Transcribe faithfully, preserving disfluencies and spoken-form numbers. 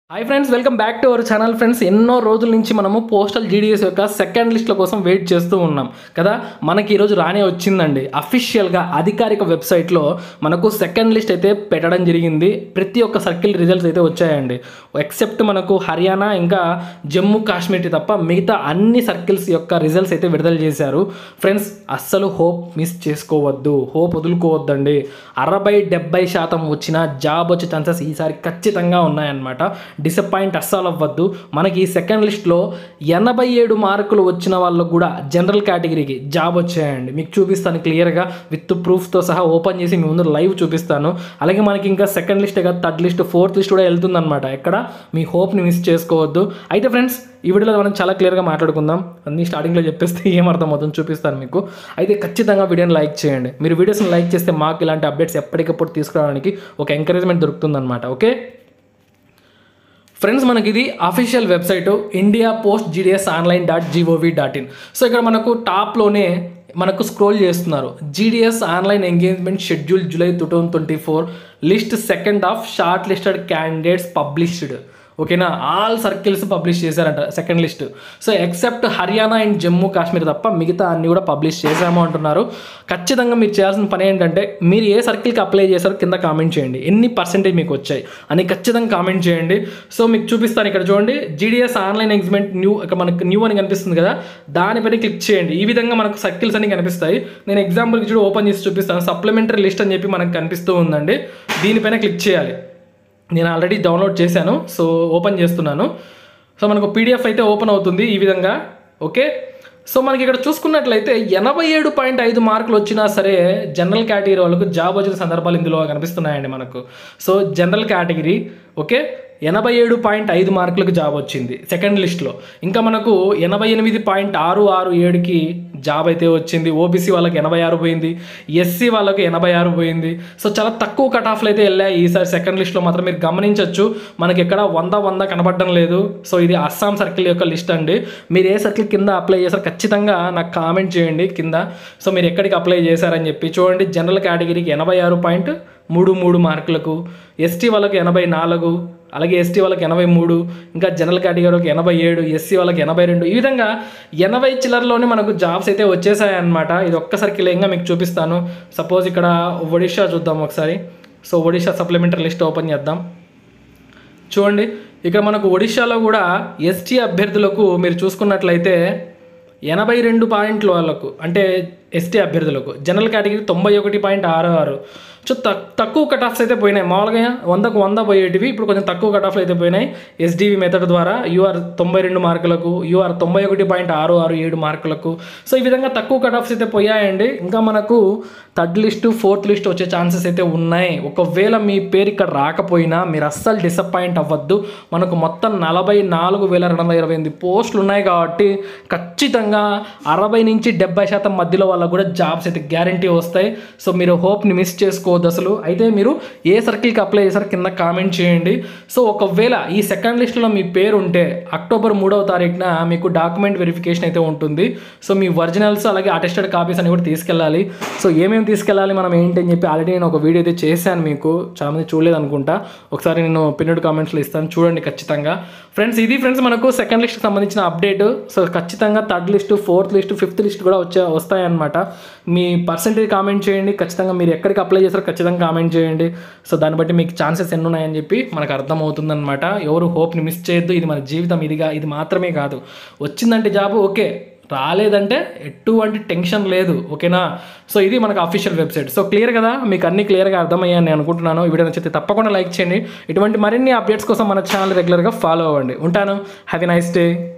Hi friends, welcome back to our channel. Friends, ఎన్నో రోజుల నుంచి మనము పోస్టల్ జీడీఎస్ యొక్క సెకండ్ లిస్ట్ల కోసం వెయిట్ చేస్తూ ఉన్నాం కదా. మనకి ఈరోజు రానే వచ్చిందండి. అఫీషియల్గా అధికారిక వెబ్సైట్లో మనకు సెకండ్ లిస్ట్ అయితే పెట్టడం జరిగింది. ప్రతి ఒక్క సర్కిల్ రిజల్ట్స్ అయితే వచ్చాయండి. ఎక్సెప్ట్ మనకు హర్యానా ఇంకా జమ్మూ కాశ్మీర్ తప్ప మిగతా అన్ని సర్కిల్స్ యొక్క రిజల్ట్స్ అయితే విడుదల చేశారు. ఫ్రెండ్స్, అస్సలు హోప్ మిస్ చేసుకోవద్దు, హోప్ వదులుకోవద్దండి. అరవై డెబ్బై శాతం వచ్చిన జాబ్ వచ్చే ఛాన్సెస్ ఈసారి ఖచ్చితంగా ఉన్నాయన్నమాట. డిసప్పాయింట్ అస్సలు అవ్వద్దు. మనకి ఈ సెకండ్ లిస్ట్లో ఎనభై ఏడు మార్కులు వచ్చిన వాళ్ళకు కూడా జనరల్ కేటగిరీకి జాబ్ వచ్చాయండి. మీకు చూపిస్తాను క్లియర్గా విత్ ప్రూఫ్తో సహా ఓపెన్ చేసి మీ ముందు లైవ్ చూపిస్తాను. అలాగే మనకి ఇంకా సెకండ్ లిస్ట్ కదా, థర్డ్ లిస్ట్, ఫోర్త్ లిస్ట్ కూడా వెళ్తుందన్నమాట. ఎక్కడ మీ హోప్ని మిస్ చేసుకోవద్దు. అయితే ఫ్రెండ్స్, ఈ వీడియోలో మనం చాలా క్లియర్గా మాట్లాడుకుందాం. అన్ని స్టార్టింగ్లో చెప్పేస్తే ఏమర్థం అవుతుందో చూపిస్తాను మీకు. అయితే ఖచ్చితంగా వీడియోని లైక్ చేయండి. మీరు వీడియోస్ని లైక్ చేస్తే మాకు ఇలాంటి అప్డేట్స్ ఎప్పటికప్పుడు తీసుకురావడానికి ఒక ఎంకరేజ్మెంట్ దొరుకుతుందన్నమాట. ఓకే ఫ్రెండ్స్, మనకి ఇది official website India post GDS online dot G O V dot in. So ఇక్కడ మనకు టాప్లోనే మనకు స్క్రోల్ చేస్తున్నారు. GDS online engagement schedule July two thousand twenty four list second of short listed candidates published. ఓకేనా, all circles publish చేశారంట second list. So except Haryana and Jammu Kashmir తప్ప మిగతా అన్ని కూడా పబ్లిష్ చేశాము అంటున్నారు. ఖచ్చితంగా మీరు చేయాల్సిన పని ఏంటంటే, మీరు ఏ సర్కిల్కి అప్లై చేశారో కింద కామెంట్ చేయండి. ఎన్ని పర్సెంటేజ్ మీకు వచ్చాయి అని ఖచ్చితంగా కామెంట్ చేయండి. సో మీకు చూపిస్తాను. ఇక్కడ చూడండి, జీడిఎస్ ఆన్లైన్ ఎంగేజ్మెంట్ న్యూ, ఇక్కడ మనకు న్యూ అని కనిపిస్తుంది కదా, దానిపైన క్లిక్ చేయండి. ఈ విధంగా మనకు సర్కిల్స్ అన్ని కనిపిస్తాయి. నేను ఎగ్జాంపుల్కి చూడు ఓపెన్ చేసి చూపిస్తాను. సప్లిమెంటరీ లిస్ట్ అని చెప్పి మనకు కనిపిస్తూ ఉందండి. దీనిపైన క్లిక్ చేయాలి. నేను ఆల్రెడీ డౌన్లోడ్ చేశాను, సో ఓపెన్ చేస్తున్నాను. సో మనకు పీడిఎఫ్ అయితే ఓపెన్ అవుతుంది ఈ విధంగా. ఓకే, సో మనకి ఇక్కడ చూసుకున్నట్లయితే ఎనభై ఏడు పాయింట్ ఐదు మార్కులు వచ్చినా సరే జనరల్ కేటగిరీ వాళ్ళకు జాబ్ వచ్చిన సందర్భాలు ఇందులో కనిపిస్తున్నాయండి మనకు. సో జనరల్ కేటగిరీ ఓకే ఎనభై ఏడు పాయింట్ ఐదు మార్కులకు జాబ్ వచ్చింది సెకండ్ లిస్ట్లో. ఇంకా మనకు ఎనభై ఎనిమిది పాయింట్ ఆరు ఆరు ఏడుకి జాబ్ అయితే వచ్చింది. ఓబీసీ వాళ్ళకి ఎనభై ఆరు పోయింది, ఎస్సీ వాళ్ళకి ఎనభై ఆరు పోయింది. సో చాలా తక్కువ కట్ ఆఫ్లు అయితే వెళ్ళాయి ఈసారి సెకండ్ లిస్ట్లో మాత్రం. మీరు గమనించవచ్చు, మనకి ఎక్కడ వంద వంద కనబడడం లేదు. సో ఇది అస్సాం సర్కిల్ యొక్క లిస్ట్ అండి. మీరు ఏ సర్కిల్ కింద అప్లై చేశారు ఖచ్చితంగా నాకు కామెంట్ చేయండి కింద. సో మీరు ఎక్కడికి అప్లై చేశారని చెప్పి చూడండి. జనరల్ కేటగిరీకి ఎనభై ఆరు పాయింట్ మూడు మూడు మార్కులకు, ఎస్టీ వాళ్ళకి ఎనభై నాలుగు, అలాగే ఎస్టీ వాళ్ళకి ఎనభై మూడు, ఇంకా జనరల్ కేటగిరీకి ఎనభై ఏడు, ఎస్సీ వాళ్ళకి ఎనభై రెండు. ఈ విధంగా ఎనభై చిల్లరలోనే మనకు జాబ్స్ అయితే వచ్చేసాయన్నమాట. ఇది ఒక్క సర్కిల్ ఇంకా మీకు చూపిస్తాను. సపోజ్ ఇక్కడ ఒడిషా చూద్దాం ఒకసారి. So Odisha supplementary list open చేద్దాం. చూడండి, ఇక్కడ మనకు ఒడిషాలో కూడా ఎస్టీ అభ్యర్థులకు మీరు చూసుకున్నట్లయితే ఎనభై రెండు పాయింట్లు వాళ్ళకు, అంటే ఎస్టీ అభ్యర్థులకు. జనరల్ కేటగిరీ తొంభై ఒకటి పాయింట్ ఆరు ఆరు. సో తక్కువ కట్ ఆఫ్స్ అయితే పోయినాయి. మామూలుగా వందకు వంద పోయేటివి ఇప్పుడు కొంచెం తక్కువ కట్ ఆఫ్లు అయితే పోయినాయి ఎస్డీవీ మెథడ్ ద్వారా. యూఆర్ తొంభై రెండు మార్కులకు, యూఆర్ తొంభై ఒకటి పాయింట్ ఆరు ఆరు ఏడు మార్కులకు. సో ఈ విధంగా తక్కువ కట్ ఆఫ్స్ అయితే పోయాయండి. ఇంకా మనకు థర్డ్ లిస్టు, ఫోర్త్ లిస్ట్ వచ్చే ఛాన్సెస్ అయితే ఉన్నాయి. ఒకవేళ మీ పేరు ఇక్కడ రాకపోయినా మీరు అస్సలు డిసప్పాయింట్ అవ్వద్దు. మనకు మొత్తం నలభై నాలుగు వేల రెండు వందల ఇరవై ఎనిమిది పోస్టులు ఉన్నాయి కాబట్టి ఖచ్చితంగా అరవై నుంచి డెబ్బై శాతం మధ్యలో వాళ్ళకు కూడా జాబ్స్ అయితే గ్యారంటీ వస్తాయి. సో మీరు హోప్ని మిస్ చేసుకోవద్దు అసలు. అయితే మీరు ఏ సర్కిల్కి అప్లై చేశారో కింద కామెంట్ చేయండి. సో ఒకవేళ ఈ సెకండ్ లిస్ట్లో మీ పేరు ఉంటే అక్టోబర్ మూడవ తారీఖున మీకు డాక్యుమెంట్ వెరిఫికేషన్ అయితే ఉంటుంది. సో మీ ఒరిజినల్స్ అలాగే అటెస్టెడ్ కాపీస్ అని కూడా తీసుకెళ్ళాలి. సో ఏమేమి తీసుకెళ్ళాలి మనం ఏంటి అని చెప్పి ఆల్రెడీ నేను ఒక వీడియో అయితే చేశాను. మీకు చాలామంది చూడలేదు అనుకుంటా. ఒకసారి నేను పిన్నెడ్ కామెంట్స్లో ఇస్తాను, చూడండి ఖచ్చితంగా. ఫ్రెండ్స్, ఇది ఫ్రెండ్స్ మనకు సెకండ్ లిస్ట్కి సంబంధించిన అప్డేట్. సో ఖచ్చితంగా third list, fourth list, fifth list కూడా వచ్చే వస్తాయన్నమాట. మీ పర్సెంటేజ్ కామెంట్ చేయండి. ఖచ్చితంగా మీరు ఎక్కడికి అప్లై చేస్తారో ఖచ్చితంగా కామెంట్ చేయండి. సో దాన్ని బట్టి మీకు ఛాన్సెస్ ఎన్ని ఉన్నాయని చెప్పి మనకు అర్థమవుతుందన్నమాట. ఎవరు హోప్ని మిస్ చేయొద్దు. ఇది మన జీవితం, ఇదిగా ఇది మాత్రమే కాదు. వచ్చిందంటే జాబ్ ఓకే, రాలేదంటే ఎటువంటి టెన్షన్ లేదు. ఓకేనా. సో ఇది మనకు అఫీషియల్ వెబ్సైట్. సో క్లియర్ కదా, మీకు అన్ని క్లియర్గా అర్థమయ్యాయని నేను అనుకుంటున్నాను. ఈ వీడియో నచ్చితే తప్పకుండా లైక్ చేయండి. ఇటువంటి మరిన్ని అప్డేట్స్ కోసం మన ఛానల్ రెగ్యులర్గా ఫాలో అవ్వండి. ఉంటాను. Have a nice day.